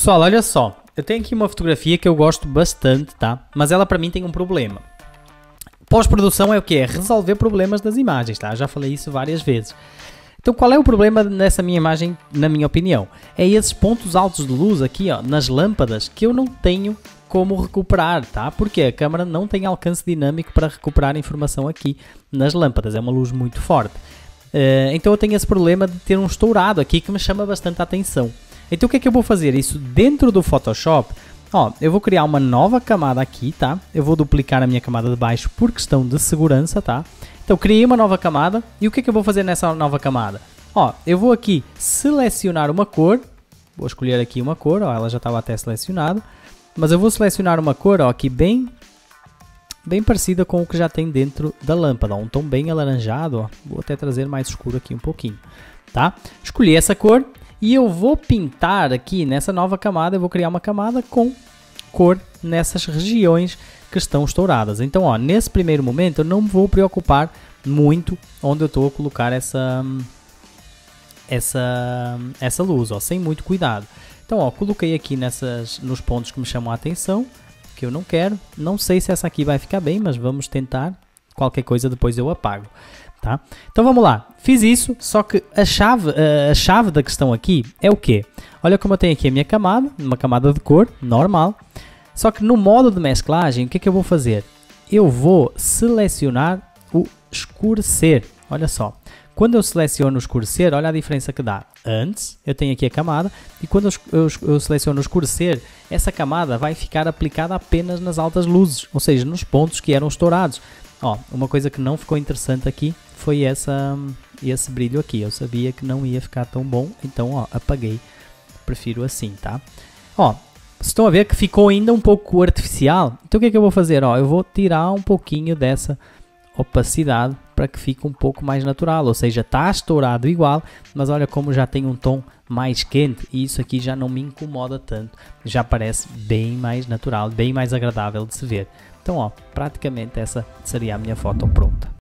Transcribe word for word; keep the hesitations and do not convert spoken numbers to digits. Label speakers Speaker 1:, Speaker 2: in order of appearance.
Speaker 1: Pessoal, olha só, eu tenho aqui uma fotografia que eu gosto bastante, tá? Mas ela para mim tem um problema. Pós-produção é o que? É resolver problemas das imagens, tá? Eu já falei isso várias vezes. Então qual é o problema nessa minha imagem, na minha opinião? É esses pontos altos de luz aqui, ó, nas lâmpadas, que eu não tenho como recuperar, tá? Porque a câmera não tem alcance dinâmico para recuperar a informação aqui nas lâmpadas, é uma luz muito forte. Uh, então eu tenho esse problema de ter um estourado aqui que me chama bastante a atenção. Então o que é que eu vou fazer? Isso dentro do Photoshop, ó, eu vou criar uma nova camada aqui, tá? Eu vou duplicar a minha camada de baixo por questão de segurança, tá? Então criei uma nova camada e o que é que eu vou fazer nessa nova camada? Ó, eu vou aqui selecionar uma cor, vou escolher aqui uma cor, ó, ela já estava até selecionada, mas eu vou selecionar uma cor, ó, aqui bem, bem parecida com o que já tem dentro da lâmpada, ó, um tom bem alaranjado, ó, vou até trazer mais escuro aqui um pouquinho, tá? Escolhi essa cor. E eu vou pintar aqui nessa nova camada, eu vou criar uma camada com cor nessas regiões que estão estouradas. Então, ó, nesse primeiro momento eu não vou preocupar muito onde eu estou a colocar essa, essa, essa luz, ó, sem muito cuidado. Então, ó, coloquei aqui nessas, nos pontos que me chamam a atenção, que eu não quero. Não sei se essa aqui vai ficar bem, mas vamos tentar. Qualquer coisa depois eu apago. Tá? Então vamos lá, fiz isso, só que a chave, a chave da questão aqui é o quê? Olha como eu tenho aqui a minha camada, uma camada de cor, normal, só que no modo de mesclagem, o que é que eu vou fazer? Eu vou selecionar o escurecer, olha só, quando eu seleciono o escurecer, olha a diferença que dá. Antes, eu tenho aqui a camada, e quando eu, eu, eu seleciono o escurecer, essa camada vai ficar aplicada apenas nas altas luzes, ou seja, nos pontos que eram estourados. Ó, uma coisa que não ficou interessante aqui foi essa, esse brilho aqui. Eu sabia que não ia ficar tão bom, então ó, apaguei. Prefiro assim, tá? Ó, estão a ver que ficou ainda um pouco artificial. Então o que é que eu vou fazer? Ó, eu vou tirar um pouquinho dessa opacidade para que fique um pouco mais natural. Ou seja, está estourado igual, mas olha como já tem um tom mais quente e isso aqui já não me incomoda tanto. Já parece bem mais natural, bem mais agradável de se ver. Então, ó, praticamente essa seria a minha foto pronta.